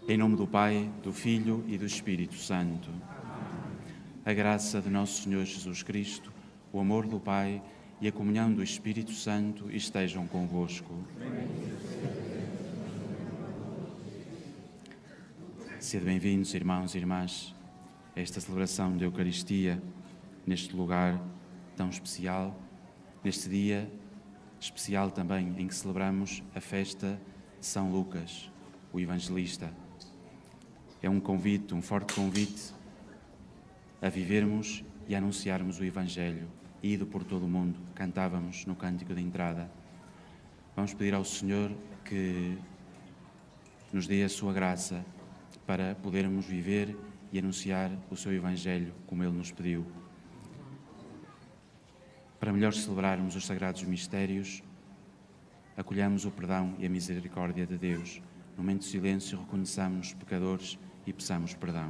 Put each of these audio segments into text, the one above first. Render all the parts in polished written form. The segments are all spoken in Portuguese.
Em nome do Pai, do Filho e do Espírito Santo. A graça de nosso Senhor Jesus Cristo, o amor do Pai e a comunhão do Espírito Santo estejam convosco. Sede bem-vindos, irmãos e irmãs, a esta celebração da Eucaristia, neste lugar tão especial, neste dia especial também em que celebramos a festa de São Lucas, o Evangelista. É um convite, um forte convite a vivermos e a anunciarmos o Evangelho, ido por todo o mundo, cantávamos no cântico de entrada. Vamos pedir ao Senhor que nos dê a sua graça para podermos viver e anunciar o seu Evangelho como Ele nos pediu. Para melhor celebrarmos os sagrados mistérios, acolhamos o perdão e a misericórdia de Deus. No momento de silêncio, reconheçamos pecadores e peçamos perdão.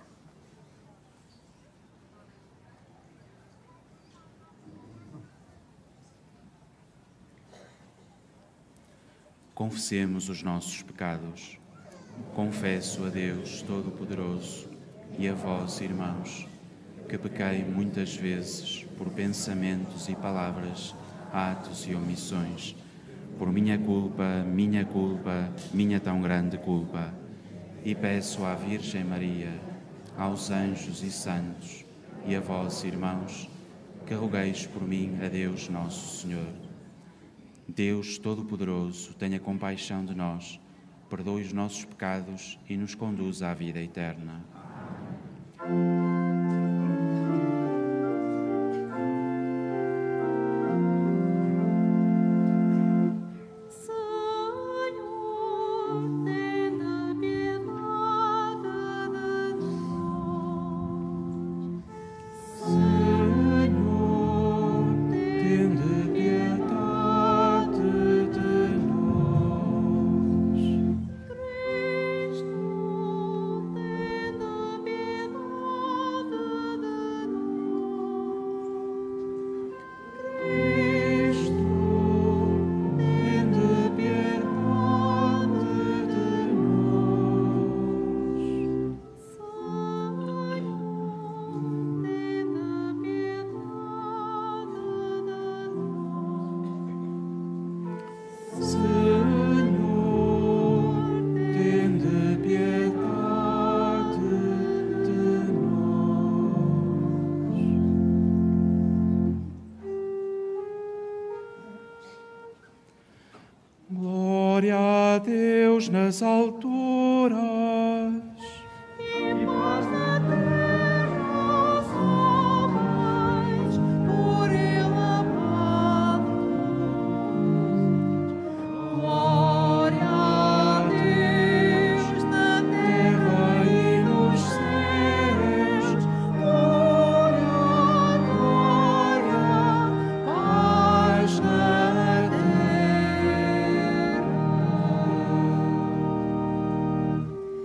Confessemos os nossos pecados. Confesso a Deus Todo-Poderoso e a vós, irmãos, que pequei muitas vezes por pensamentos e palavras, atos e omissões, por minha culpa, minha tão grande culpa. E peço à Virgem Maria, aos anjos e santos, e a vós, irmãos, que rogueis por mim a Deus Nosso Senhor. Deus Todo-Poderoso, tenha compaixão de nós, perdoe os nossos pecados e nos conduza à vida eterna. Glória a Deus nas alturas. E paz na terra aos homens, por Ele amados. Glória a Deus na terra e nos céus. Glória, glória, paz na terra.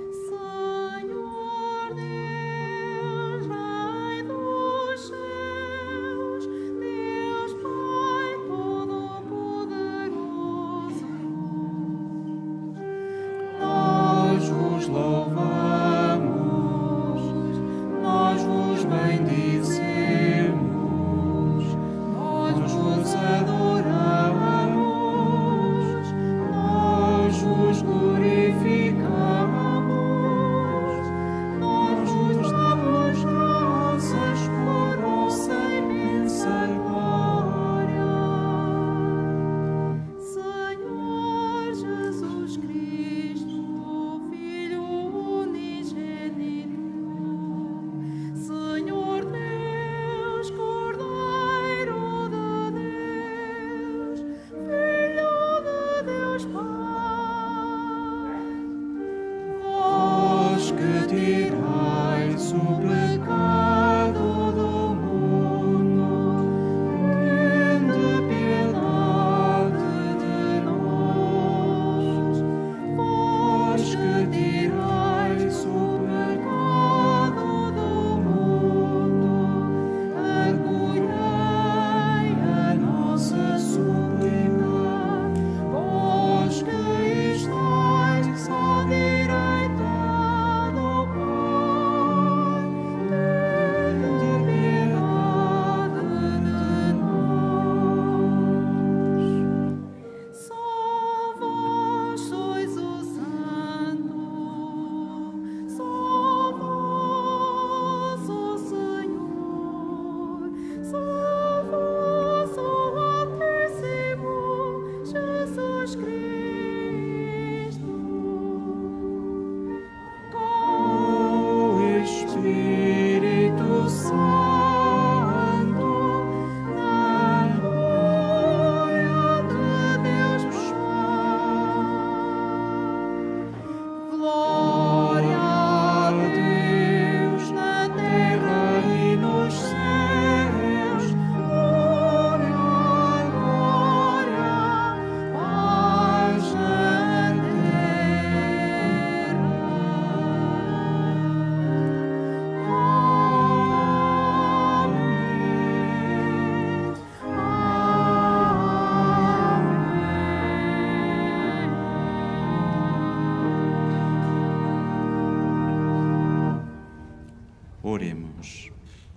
Oremos.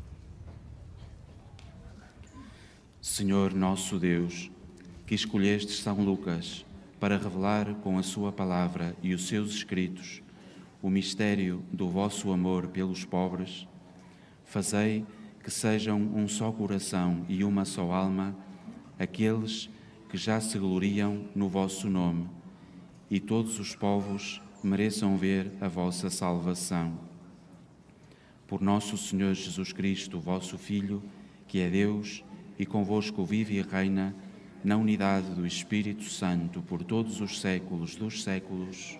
Senhor nosso Deus, que escolhestes São Lucas para revelar com a sua palavra e os seus escritos o mistério do vosso amor pelos pobres, fazei que sejam um só coração e uma só alma aqueles que já se gloriam no vosso nome, e todos os povos mereçam ver a vossa salvação. Por nosso Senhor Jesus Cristo, vosso Filho, que é Deus e convosco vive e reina na unidade do Espírito Santo por todos os séculos dos séculos.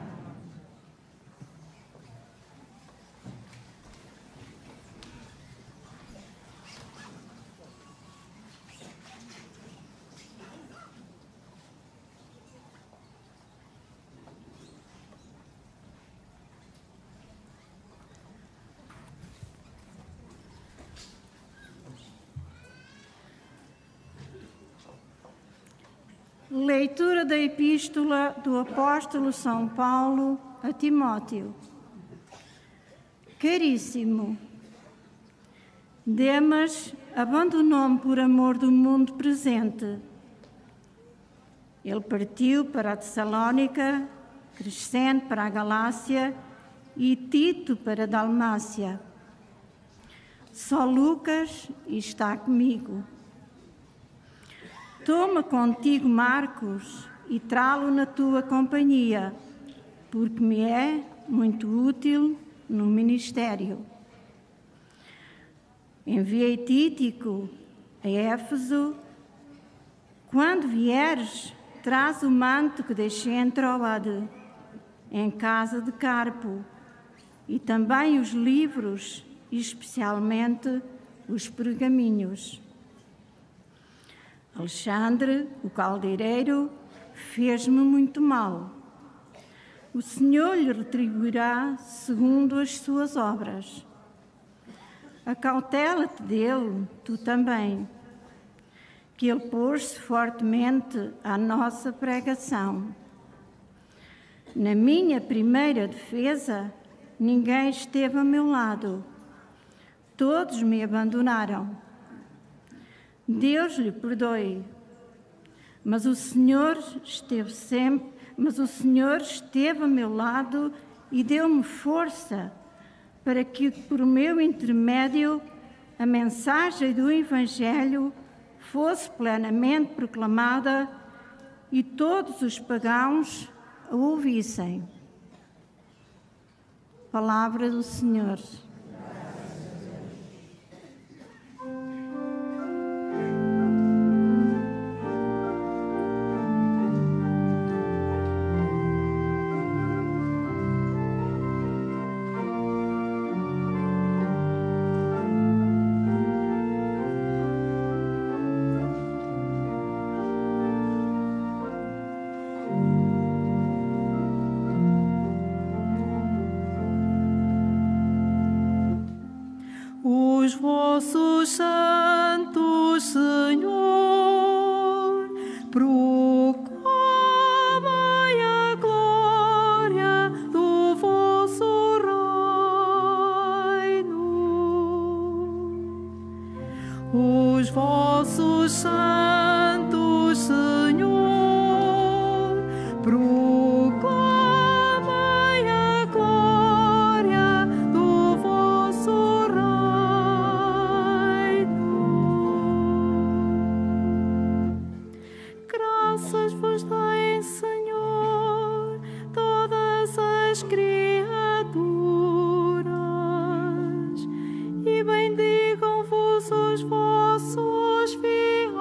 Leitura da Epístola do Apóstolo São Paulo a Timóteo. Caríssimo, Demas abandonou-me por amor do mundo presente. Ele partiu para a Tessalónica, Crescente para a Galácia e Tito para a Dalmácia. Só Lucas está comigo. Toma contigo Marcos e trá-lo na tua companhia, porque me é muito útil no ministério. Enviei Tíquico a Éfeso. Quando vieres, traz o manto que deixei em Tróade, em casa de Carpo, e também os livros, especialmente os pergaminhos. Alexandre, o caldeireiro, fez-me muito mal. O Senhor lhe retribuirá segundo as suas obras. Acautela-te dele, tu também, que ele pôs-se fortemente à nossa pregação. Na minha primeira defesa, ninguém esteve a meu lado. Todos me abandonaram. Deus lhe perdoe, mas o Senhor esteve a meu lado e deu-me força para que, por meu intermédio, a mensagem do Evangelho fosse plenamente proclamada e todos os pagãos a ouvissem. Palavra do Senhor. Os vossos santos, Senhor, proclamai a glória do vosso reino. Os vossos santos, Senhor, proclamai a glória do vosso reino. Graças vos deem, Senhor, todas as criaturas, e bendigam-vos os vossos fiéis.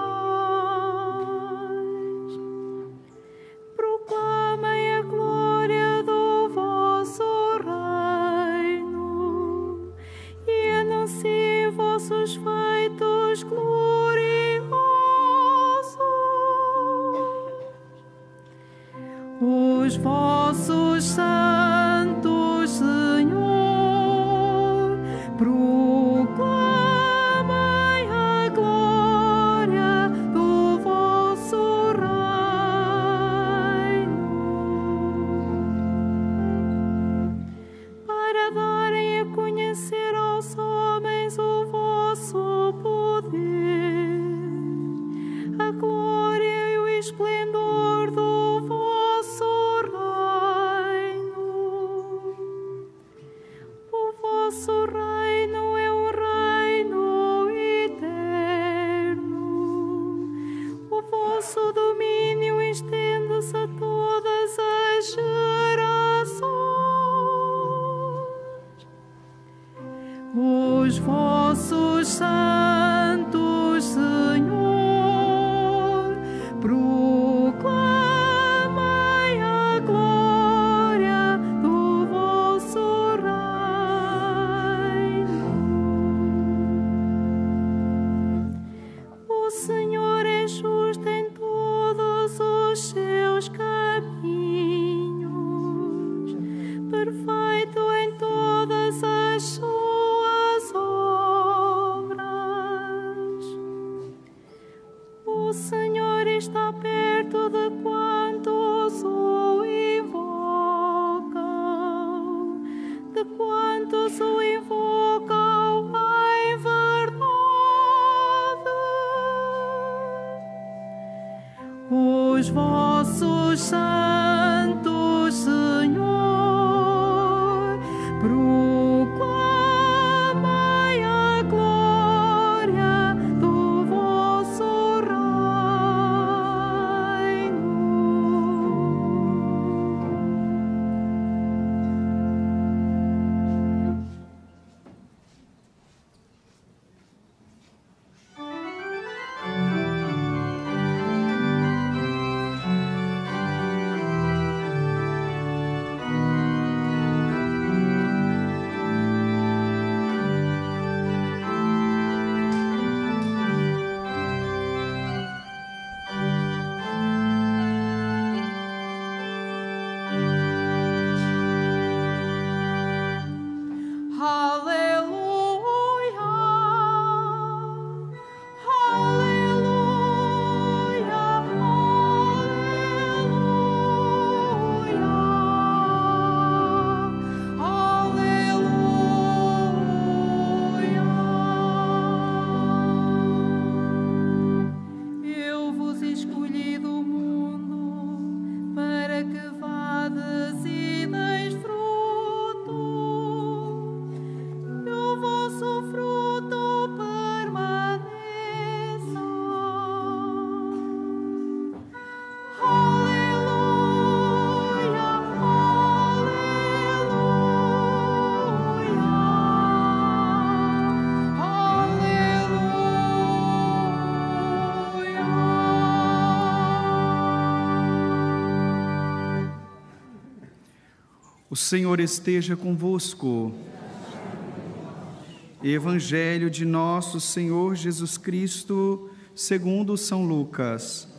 Proclamem a glória do vosso reino e anunciem vossos feitos gloriosos. Os vossos santos, Senhor, proclamem a glória do vosso reino, para darem a conhecer ao os vossos santos, Senhor, proclamai a glória do vosso reino. O Senhor é justo em todos os seus caminhos, perfeito em todas as suas obras. O Senhor está perto de quantos o invocam, de quantos o invocam em verdade. Os vossos santos, Senhor, proclamai a glória do vosso reino. Eu vos escolhi do mundo para que vades e deis fruto, e o vosso fruto permaneça. Aleluia, O Senhor esteja convosco. Evangelho de nosso Senhor Jesus Cristo, segundo São Lucas.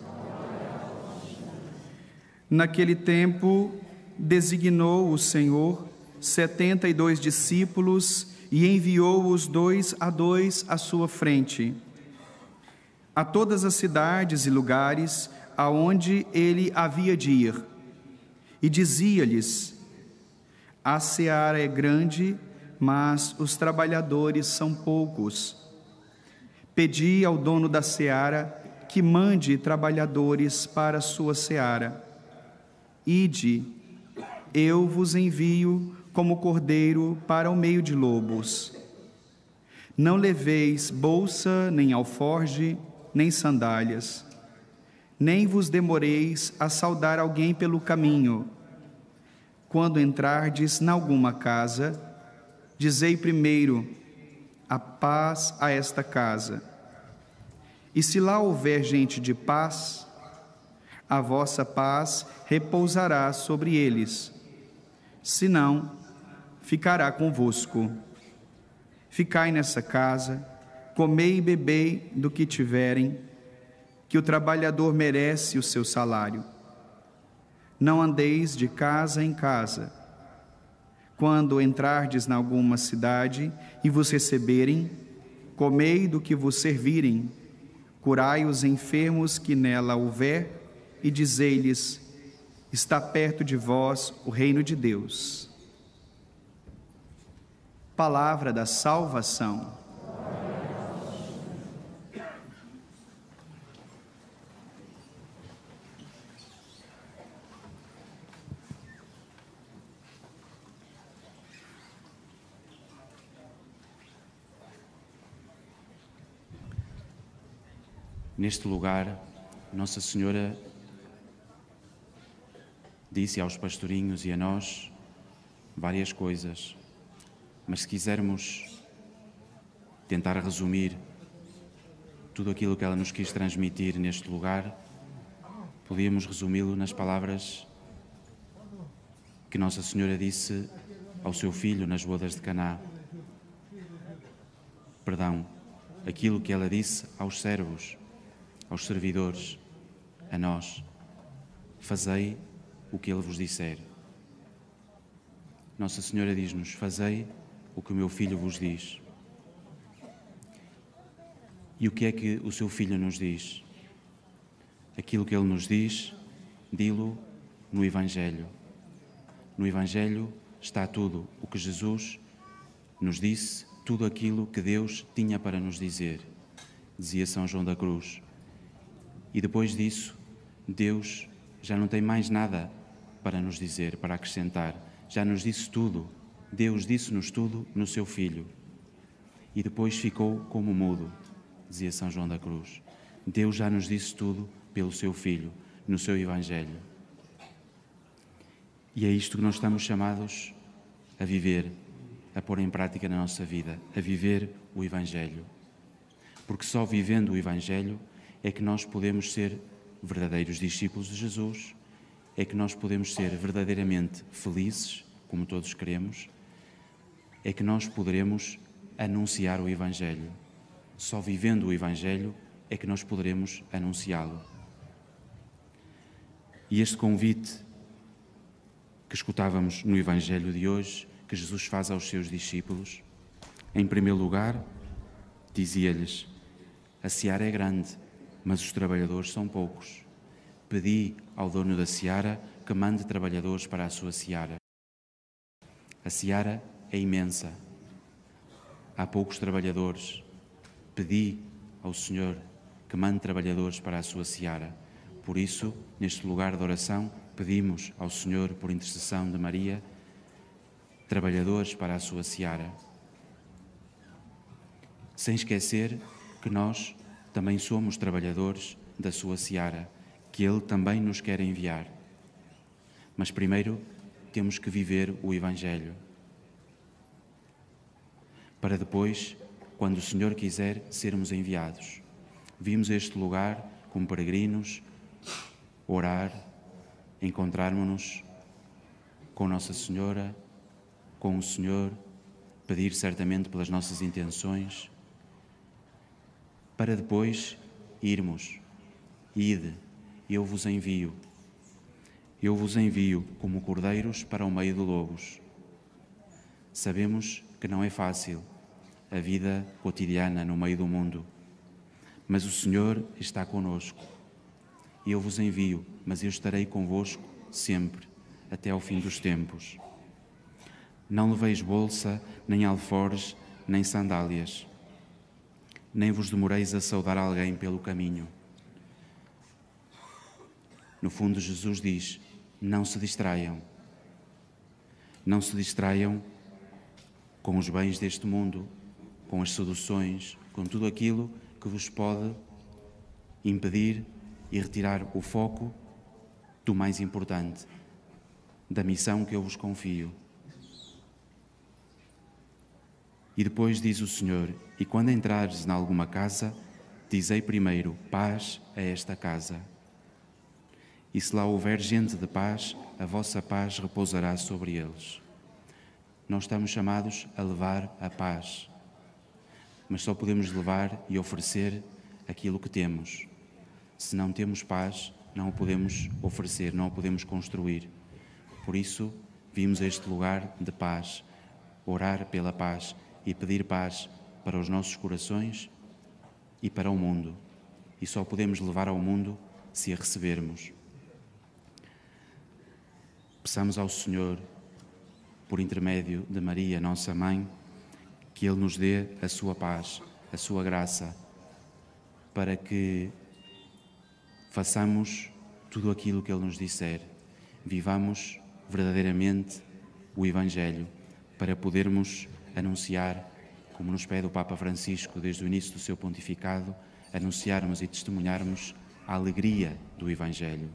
Naquele tempo, designou o Senhor 72 discípulos e enviou-os 2 a 2 à sua frente, a todas as cidades e lugares aonde ele havia de ir, e dizia-lhes: a seara é grande, mas os trabalhadores são poucos. Pedi ao dono da seara que mande trabalhadores para a sua seara. Ide, eu vos envio como cordeiro para o meio de lobos. Não leveis bolsa, nem alforge, nem sandálias. Nem vos demoreis a saudar alguém pelo caminho. Quando entrardes nalguma casa, dizei primeiro: a paz a esta casa. E se lá houver gente de paz, a vossa paz repousará sobre eles. Se não, ficará convosco. Ficai nessa casa, comei e bebei do que tiverem, que o trabalhador merece o seu salário. Não andeis de casa em casa. Quando entrardes em alguma cidade e vos receberem, comei do que vos servirem, curai os enfermos que nela houver, e dizei-lhes: está perto de vós o reino de Deus. Palavra da salvação. Neste lugar, Nossa Senhora disse aos pastorinhos e a nós várias coisas, mas se quisermos tentar resumir tudo aquilo que ela nos quis transmitir neste lugar, podíamos resumi-lo nas palavras que Nossa Senhora disse ao seu filho nas bodas de Caná. Perdão, aquilo que ela disse aos servos, aos servidores, a nós: fazei o que ele vos disser. Nossa Senhora diz-nos: fazei o que o meu filho vos diz. E o que é que o seu filho nos diz? Aquilo que ele nos diz, dilo no Evangelho. No Evangelho está tudo o que Jesus nos disse, tudo aquilo que Deus tinha para nos dizer, dizia São João da Cruz. E depois disso, Deus já não tem mais nada para nos dizer, para acrescentar. Já nos disse tudo. Deus disse-nos tudo no seu Filho. E depois ficou como mudo, dizia São João da Cruz. Deus já nos disse tudo pelo seu Filho, no seu Evangelho. E é isto que nós estamos chamados a viver, a pôr em prática na nossa vida, a viver o Evangelho. Porque só vivendo o Evangelho é que nós podemos ser verdadeiros discípulos de Jesus, é que nós podemos ser verdadeiramente felizes, como todos queremos, é que nós poderemos anunciar o Evangelho. Só vivendo o Evangelho é que nós poderemos anunciá-lo. E este convite que escutávamos no Evangelho de hoje, que Jesus faz aos seus discípulos, em primeiro lugar, dizia-lhes: a seara é grande, mas os trabalhadores são poucos. Pedi ao dono da seara que mande trabalhadores para a sua seara. A seara é imensa. Há poucos trabalhadores. Pedi ao Senhor que mande trabalhadores para a sua seara. Por isso, neste lugar de oração, pedimos ao Senhor, por intercessão de Maria, trabalhadores para a sua seara. Sem esquecer que nós também somos trabalhadores da sua seara, que Ele também nos quer enviar. Mas primeiro temos que viver o Evangelho, para depois, quando o Senhor quiser, sermos enviados. Vimos este lugar como peregrinos, orar, encontrarmos-nos com Nossa Senhora, com o Senhor, pedir certamente pelas nossas intenções, para depois irmos. Ide, eu vos envio. Eu vos envio como cordeiros para o meio de lobos. Sabemos que não é fácil a vida cotidiana no meio do mundo, mas o Senhor está conosco. Eu vos envio, mas eu estarei convosco sempre, até ao fim dos tempos. Não leveis bolsa, nem alforjes, nem sandálias. Nem vos demoreis a saudar alguém pelo caminho. No fundo, Jesus diz: não se distraiam. Não se distraiam com os bens deste mundo, com as seduções, com tudo aquilo que vos pode impedir e retirar o foco do mais importante, da missão que eu vos confio. E depois diz o Senhor: e quando entrares em alguma casa, dizei primeiro: paz a esta casa. E se lá houver gente de paz, a vossa paz repousará sobre eles. Nós estamos chamados a levar a paz, mas só podemos levar e oferecer aquilo que temos. Se não temos paz, não o podemos oferecer, não o podemos construir. Por isso, vimos este lugar de paz, orar pela paz e pedir paz para os nossos corações e para o mundo. E só podemos levar ao mundo se a recebermos. Peçamos ao Senhor, por intermédio de Maria, nossa Mãe, que Ele nos dê a sua paz, a sua graça, para que façamos tudo aquilo que Ele nos disser. Vivamos verdadeiramente o Evangelho, para podermos anunciar, como nos pede o Papa Francisco desde o início do seu pontificado, anunciarmos e testemunharmos a alegria do Evangelho.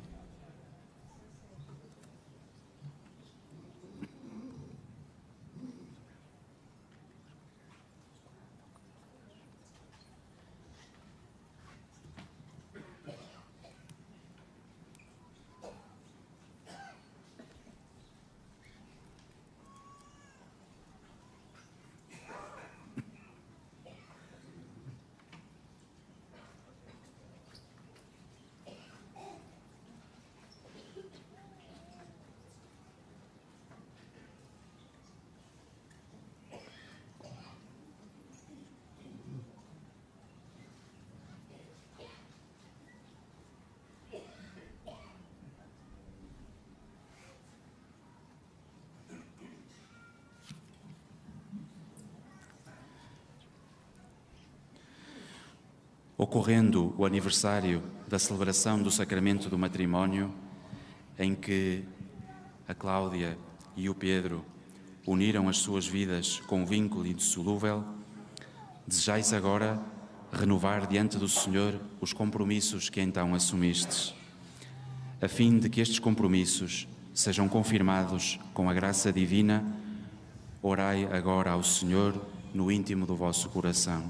ocorrendo o aniversário da celebração do sacramento do matrimónio, em que a Cláudia e o Pedro uniram as suas vidas com um vínculo indissolúvel, desejais agora renovar diante do Senhor os compromissos que então assumistes, a fim de que estes compromissos sejam confirmados com a graça divina. Orai agora ao Senhor no íntimo do vosso coração.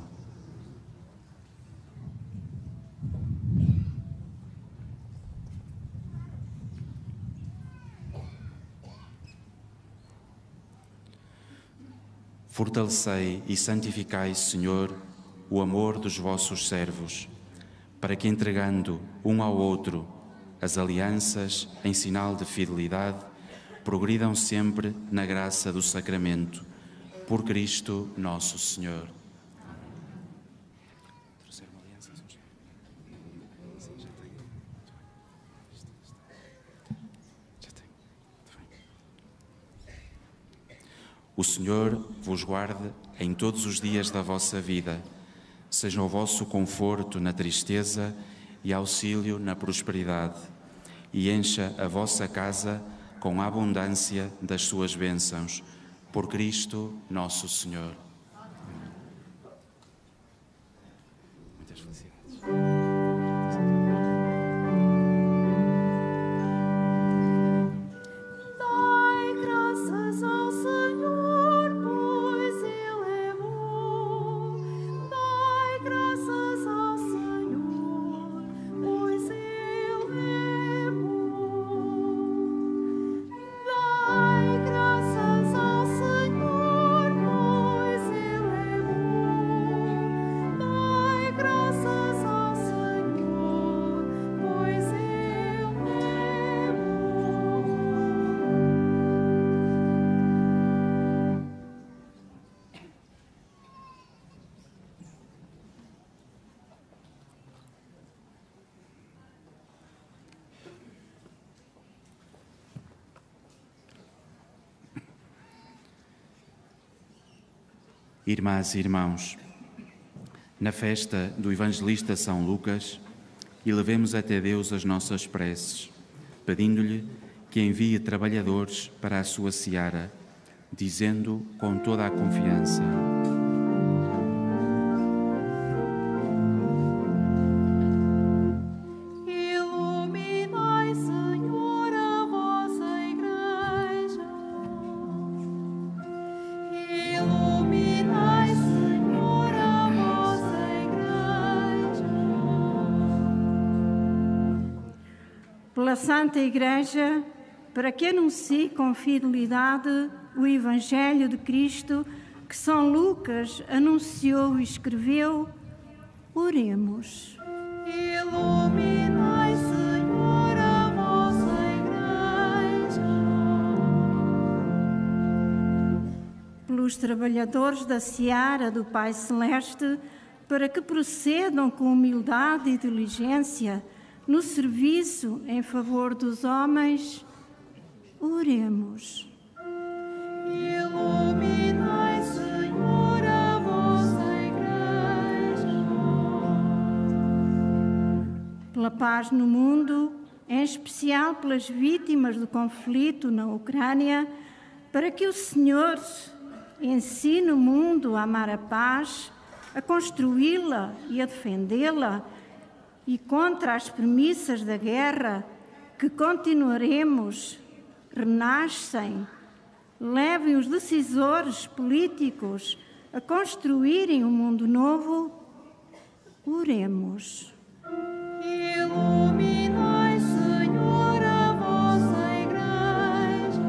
Fortalecei e santificai, Senhor, o amor dos vossos servos, para que, entregando um ao outro as alianças em sinal de fidelidade, progridam sempre na graça do sacramento. Por Cristo nosso Senhor. O Senhor vos guarde em todos os dias da vossa vida, seja o vosso conforto na tristeza e auxílio na prosperidade, e encha a vossa casa com a abundância das suas bênçãos. Por Cristo nosso Senhor. Muitas felicidades. Dai graças ao Senhor, pois Ele é bom. Dai graças ao Senhor, pois Ele é bom. Dai graças ao Senhor, pois Ele é bom. Dai graças ao Senhor, pois Ele é bom. Irmãs e irmãos, na festa do evangelista São Lucas, elevemos até Deus as nossas preces, pedindo-lhe que envie trabalhadores para a sua seara, dizendo com toda a confiança: Iluminai, Senhor, a vossa igreja. Iluminai, Senhor, a vossa igreja. Pela Santa Igreja, para que anuncie com fidelidade o Evangelho de Cristo que São Lucas anunciou e escreveu, oremos. Iluminai, Senhor, a vossa igreja. Pelos trabalhadores da seara do Pai Celeste, para que procedam com humildade e diligência no serviço em favor dos homens, oremos. Iluminai, Senhor, a vossa igreja. Pela paz no mundo, em especial pelas vítimas do conflito na Ucrânia, para que o Senhor ensine o mundo a amar a paz, a construí-la e a defendê-la, e contra as premissas da guerra que continuaremos, renascem, levem os decisores políticos a construírem um mundo novo, oremos. Iluminai, Senhor, a vossa igreja.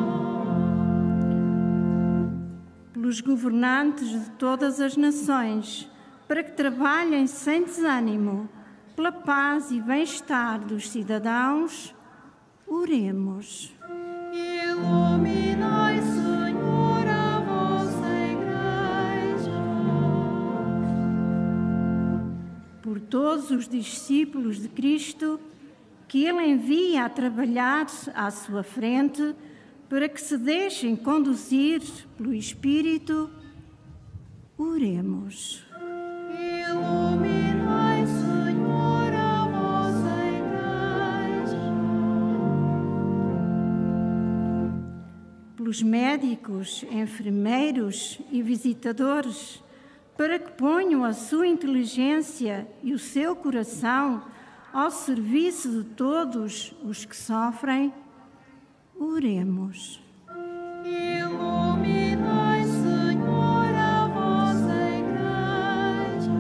Pelos governantes de todas as nações, para que trabalhem sem desânimo pela paz e bem-estar dos cidadãos, oremos. Iluminai, Senhor, a vossa igreja. Por todos os discípulos de Cristo, que Ele envia a trabalhar à sua frente, para que se deixem conduzir pelo Espírito, oremos. Iluminai, pelos médicos, enfermeiros e visitadores, para que ponham a sua inteligência e o seu coração ao serviço de todos os que sofrem. Oremos. Iluminai, Senhor, a vossa Igreja.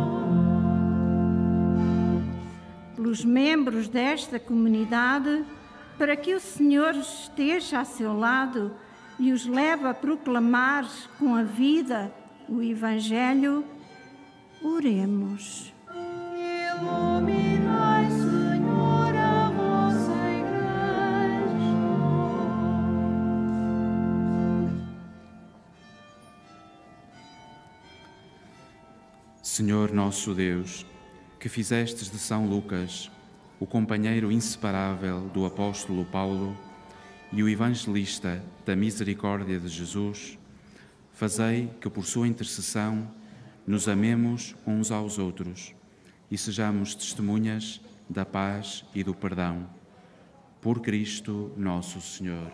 Pelos membros desta comunidade, para que o Senhor esteja a seu lado e os leve a proclamar com a vida o Evangelho, oremos. Iluminai, Senhor, a vossa Igreja. Senhor nosso Deus, que fizestes de São Lucas o companheiro inseparável do apóstolo Paulo e o evangelista da misericórdia de Jesus, fazei que por sua intercessão nos amemos uns aos outros e sejamos testemunhas da paz e do perdão. Por Cristo nosso Senhor.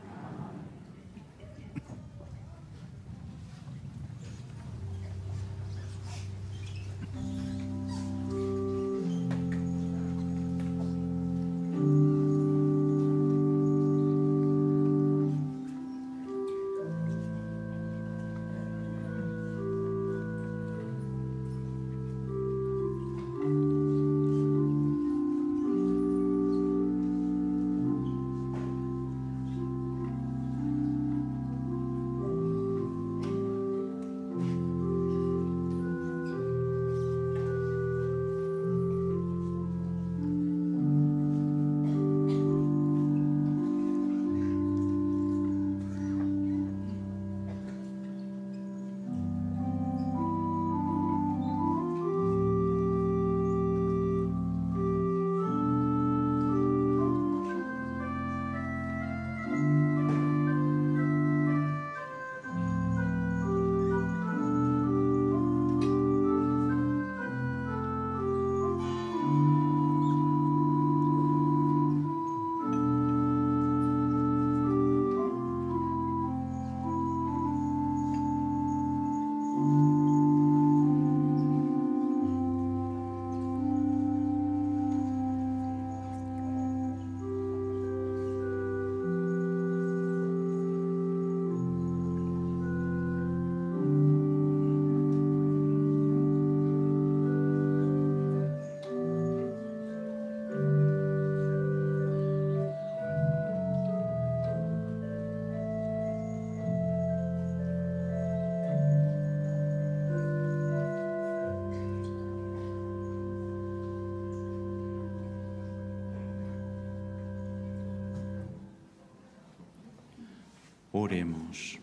Oremos.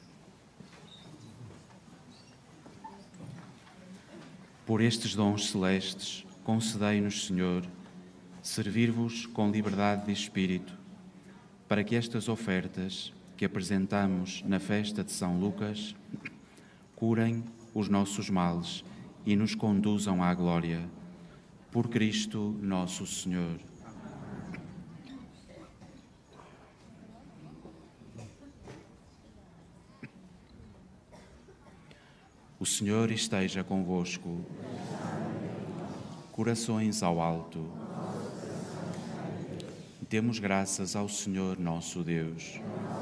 Por estes dons celestes, concedei-nos, Senhor, servir-vos com liberdade de espírito, para que estas ofertas que apresentamos na festa de São Lucas curem os nossos males e nos conduzam à glória. Por Cristo nosso Senhor. O Senhor esteja convosco. Corações ao alto. Demos graças ao Senhor nosso Deus.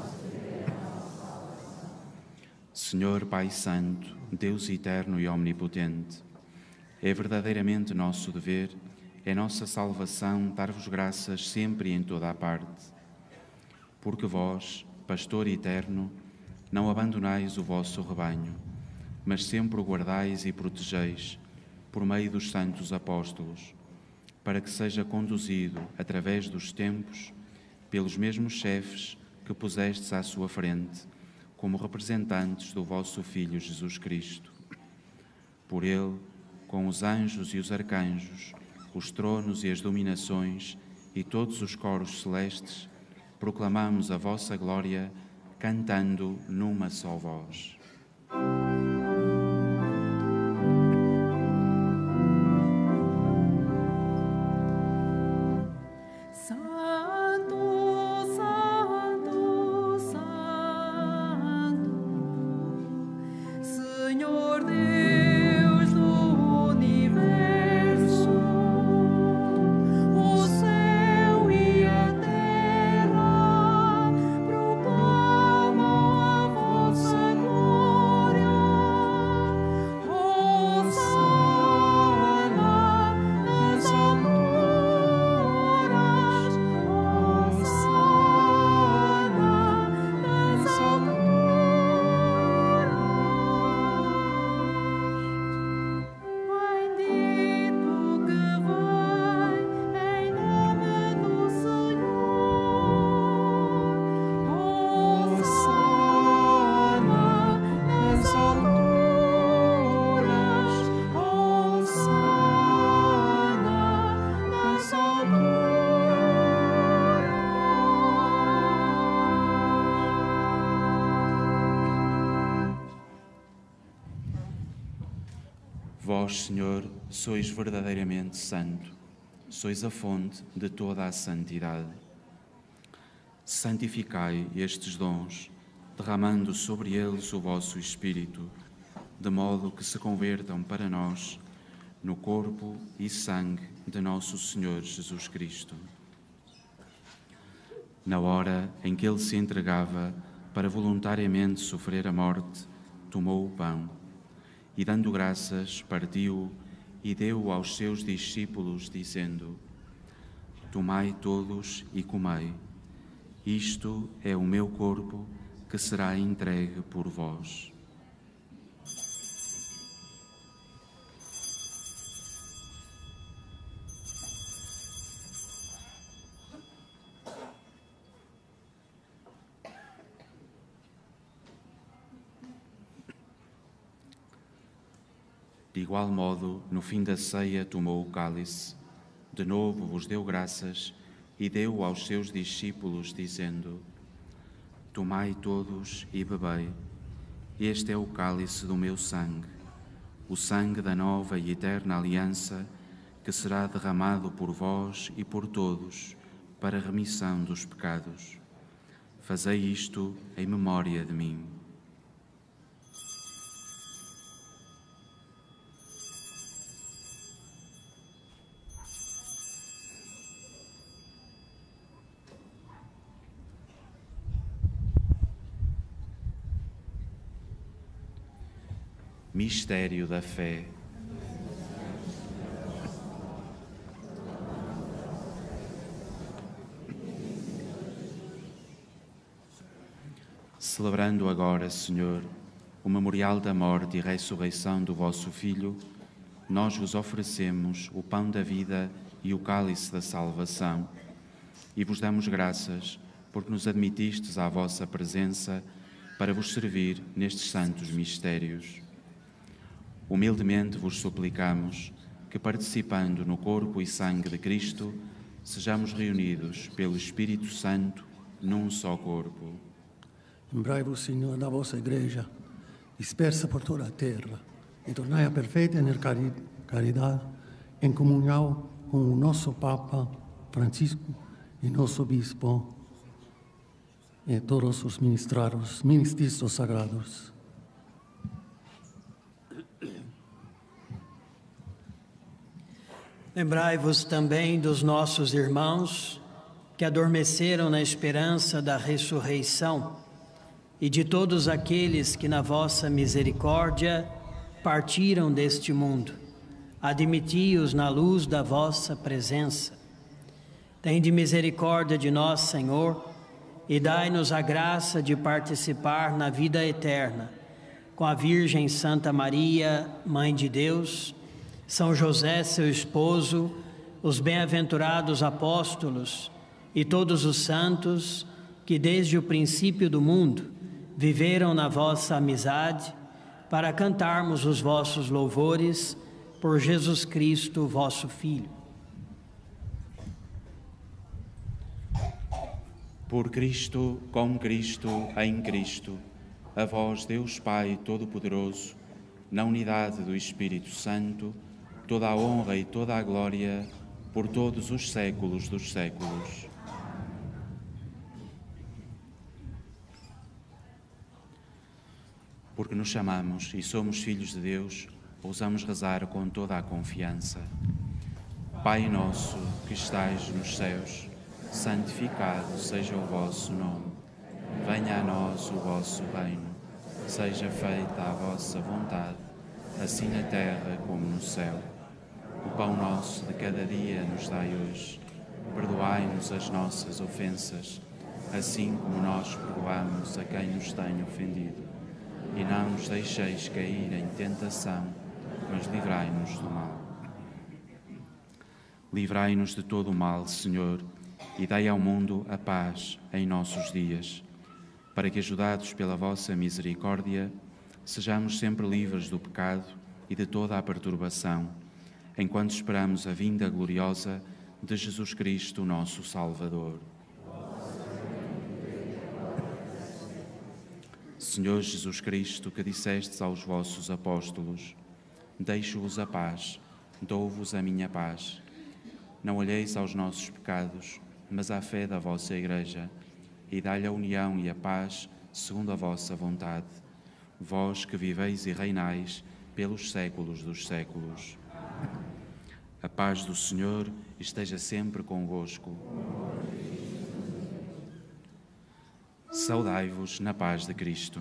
Senhor Pai Santo, Deus eterno e omnipotente, é verdadeiramente nosso dever, é nossa salvação dar-vos graças sempre e em toda a parte. Porque vós, Pastor eterno, não abandonais o vosso rebanho, mas sempre o guardais e protegeis, por meio dos santos apóstolos, para que seja conduzido, através dos tempos, pelos mesmos chefes que pusestes à sua frente, como representantes do vosso Filho Jesus Cristo. Por ele, com os anjos e os arcanjos, os tronos e as dominações e todos os coros celestes, proclamamos a vossa glória, cantando numa só voz. Santo, Santo, Santo. Vós, Senhor, sois verdadeiramente santo, sois a fonte de toda a santidade. Santificai estes dons, derramando sobre eles o vosso Espírito, de modo que se convertam para nós no corpo e sangue de nosso Senhor Jesus Cristo. Na hora em que ele se entregava para voluntariamente sofrer a morte, tomou o pão e, dando graças, partiu e deu aos seus discípulos, dizendo: Tomai todos e comei. Isto é o meu corpo, que será entregue por vós. De igual modo, no fim da ceia, tomou o cálice, de novo vos deu graças e deu aos seus discípulos, dizendo: Tomai todos e bebei. Este é o cálice do meu sangue, o sangue da nova e eterna aliança, que será derramado por vós e por todos para a remissão dos pecados. Fazei isto em memória de mim. Mistério da fé. Celebrando agora, Senhor, o memorial da morte e ressurreição do vosso Filho, nós vos oferecemos o pão da vida e o cálice da salvação, e vos damos graças porque nos admitistes à vossa presença para vos servir nestes santos mistérios. Humildemente vos suplicamos que, participando no corpo e sangue de Cristo, sejamos reunidos pelo Espírito Santo num só corpo. Lembrai-vos, Senhor, da vossa Igreja, dispersa por toda a terra, e tornai-a perfeita em caridade, em comunhão com o nosso Papa Francisco e nosso Bispo e todos os ministros sagrados. Lembrai-vos também dos nossos irmãos que adormeceram na esperança da ressurreição e de todos aqueles que, na vossa misericórdia, partiram deste mundo. Admiti-os na luz da vossa presença. Tende misericórdia de nós, Senhor, e dai-nos a graça de participar na vida eterna, com a Virgem Santa Maria, Mãe de Deus, São José, seu esposo, os bem-aventurados apóstolos e todos os santos que desde o princípio do mundo viveram na vossa amizade, para cantarmos os vossos louvores por Jesus Cristo, vosso Filho. Por Cristo, com Cristo, em Cristo, a vós, Deus Pai Todo-Poderoso, na unidade do Espírito Santo, toda a honra e toda a glória por todos os séculos dos séculos. Porque nos chamamos e somos filhos de Deus, ousamos rezar com toda a confiança. Pai nosso, que estais nos céus, santificado seja o vosso nome. Venha a nós o vosso reino. Seja feita a vossa vontade, assim na terra como no céu. O pão nosso de cada dia nos dai hoje. Perdoai-nos as nossas ofensas, assim como nós perdoamos a quem nos tem ofendido. E não nos deixeis cair em tentação, mas livrai-nos do mal. Livrai-nos de todo o mal, Senhor, e dai ao mundo a paz em nossos dias, para que, ajudados pela vossa misericórdia, sejamos sempre livres do pecado e de toda a perturbação, enquanto esperamos a vinda gloriosa de Jesus Cristo, nosso Salvador. Senhor Jesus Cristo, que dissestes aos vossos apóstolos: deixo-vos a paz, dou-vos a minha paz. Não olheis aos nossos pecados, mas à fé da vossa Igreja, e dai-lhe a união e a paz segundo a vossa vontade. Vós que viveis e reinais pelos séculos dos séculos. A paz do Senhor esteja sempre convosco. Saudai-vos na paz de Cristo.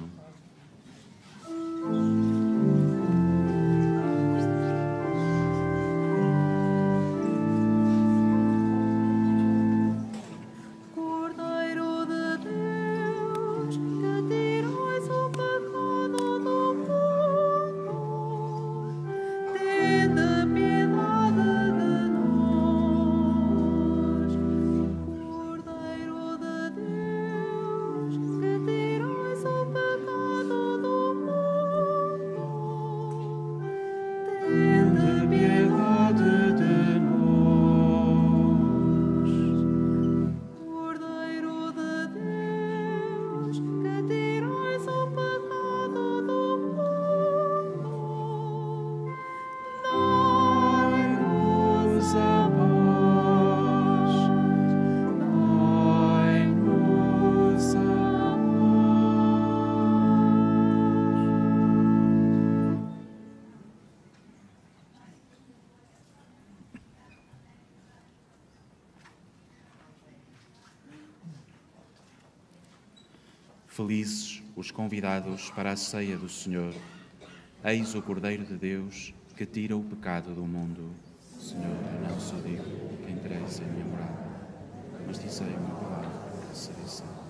Felizes os convidados para a ceia do Senhor. Eis o Cordeiro de Deus que tira o pecado do mundo. Senhor, eu não só digo que entreis em minha morada, mas dizei uma palavra que serei salvo.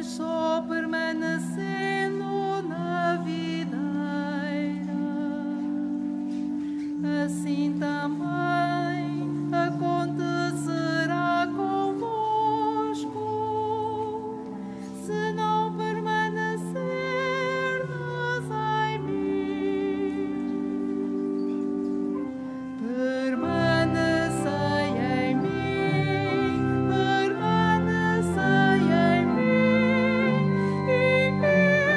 só permanecendo na videira, assim também acontecerá convosco, se não permanecerdes em mim. Permanecei em mim, permanecei em mim, e eu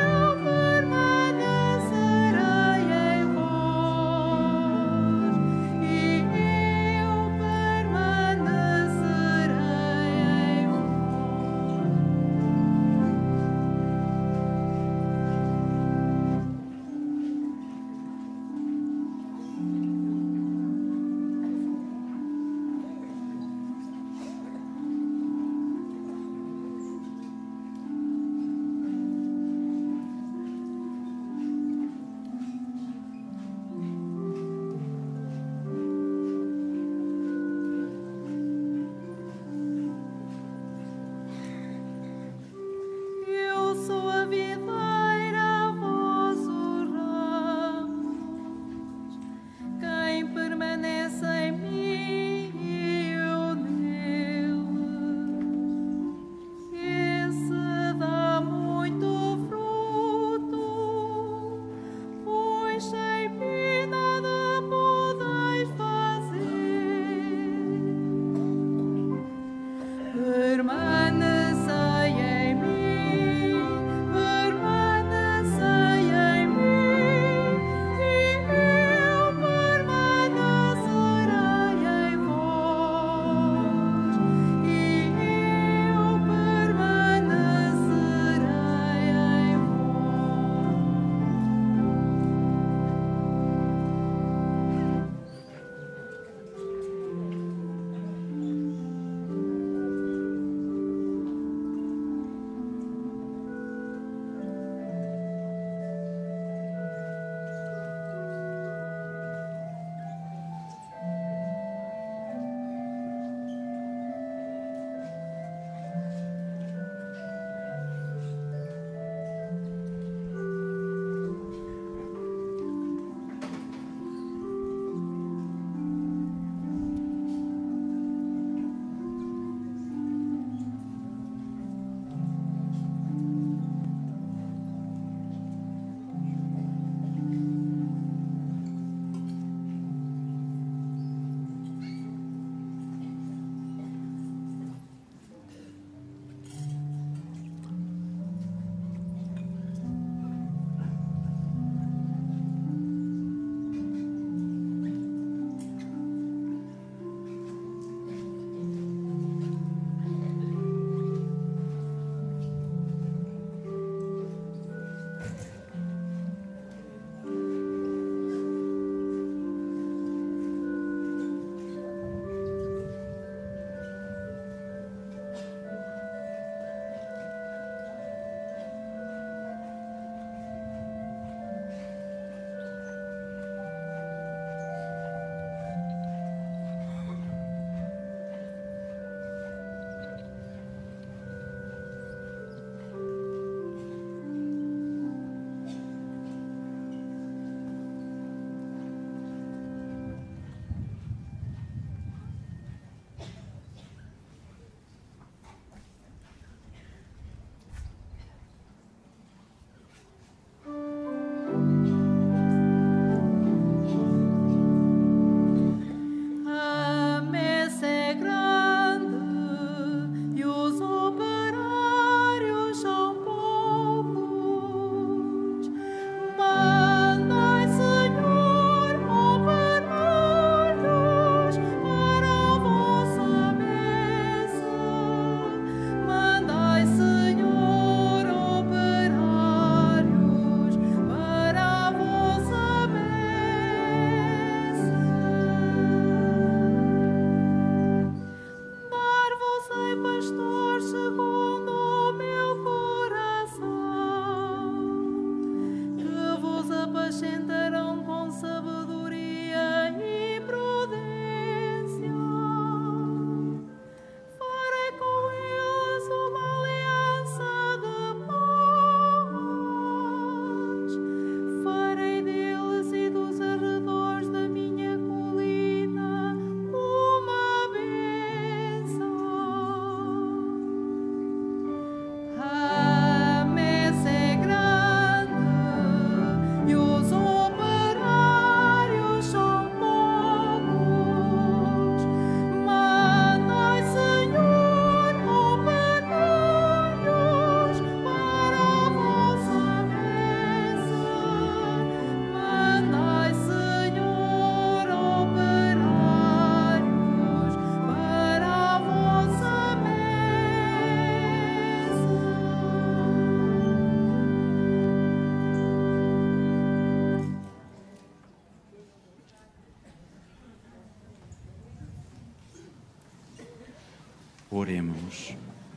Oremos.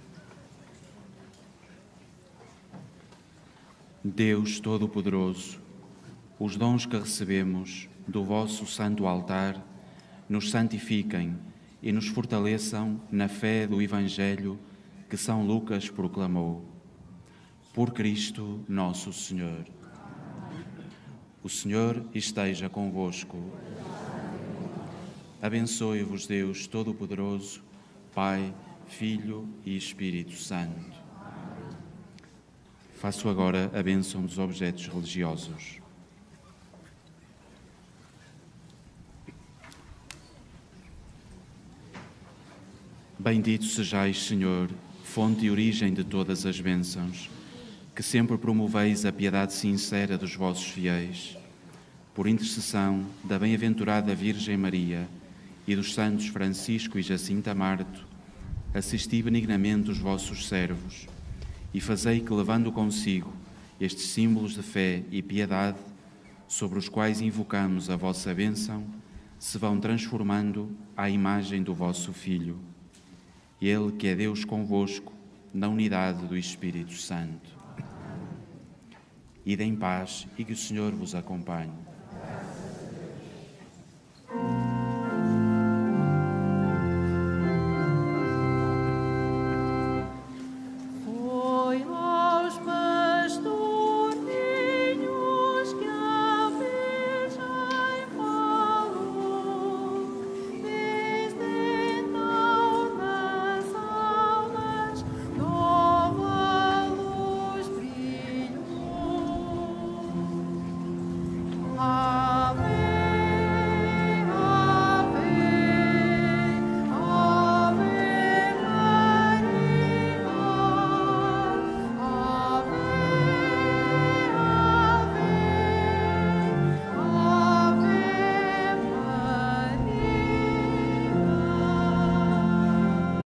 Deus Todo-Poderoso, os dons que recebemos do vosso santo altar nos santifiquem e nos fortaleçam na fé do Evangelho que São Lucas proclamou. Por Cristo nosso Senhor. O Senhor esteja convosco. Abençoe-vos Deus Todo-Poderoso, Pai, Filho e Espírito Santo. Faço agora a bênção dos objetos religiosos. Bendito sejais, Senhor, fonte e origem de todas as bênçãos, que sempre promoveis a piedade sincera dos vossos fiéis. Por intercessão da bem-aventurada Virgem Maria e dos santos Francisco e Jacinta Marto, assisti benignamente os vossos servos e fazei que, levando consigo estes símbolos de fé e piedade, sobre os quais invocamos a vossa bênção, se vão transformando à imagem do vosso Filho. Ele que é Deus convosco, na unidade do Espírito Santo. Ide em paz e que o Senhor vos acompanhe.